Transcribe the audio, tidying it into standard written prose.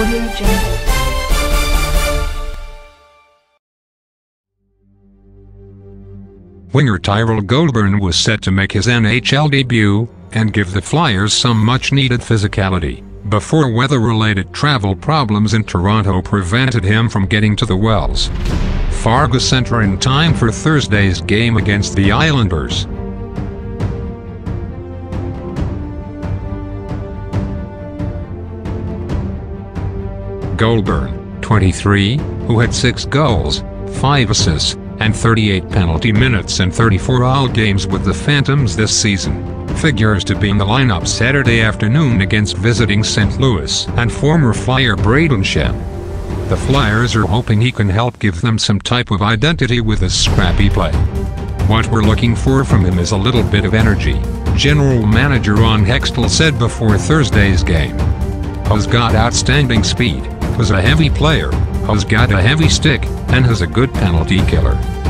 Audio Jungle. Winger Tyrell Goulburn was set to make his NHL debut and give the Flyers some much-needed physicality, before weather-related travel problems in Toronto prevented him from getting to the Wells Fargo Centre in time for Thursday's game against the Islanders. Goulburn, 23, who had 6 goals, 5 assists, and 38 penalty minutes in 34 all games with the Phantoms this season, figures to be in the lineup Saturday afternoon against visiting St. Louis and former Flyer Brayden Schenn. The Flyers are hoping he can help give them some type of identity with his scrappy play. "What we're looking for from him is a little bit of energy," General Manager Ron Hextall said before Thursday's game. "He's got outstanding speed, he's a heavy player, he's got a heavy stick, and he's a good penalty killer.